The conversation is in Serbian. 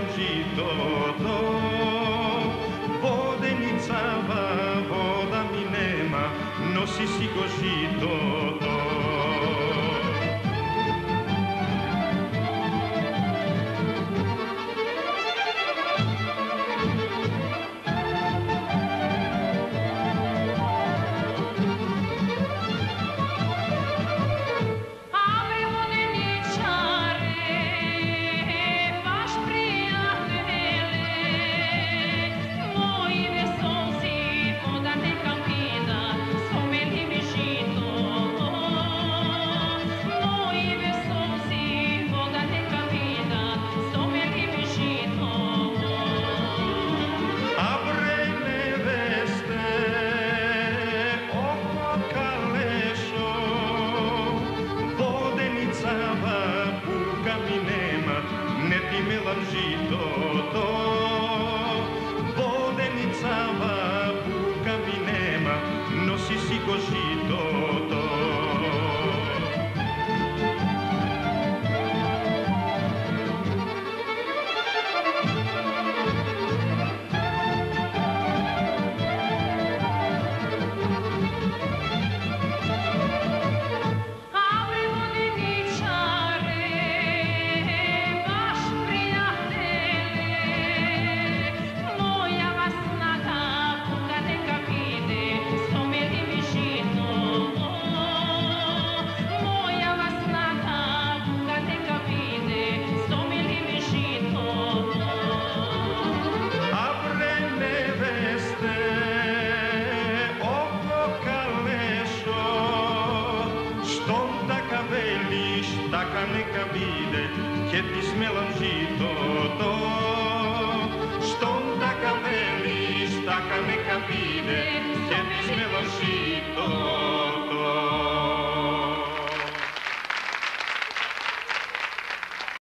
smelam žito to. Vodenicava, voda mi nema, nosi si ko žito to. Žito to, vodenicava, buka mi nema, nosi si ko žito to. Taka neka vide, će ti smelam žito to.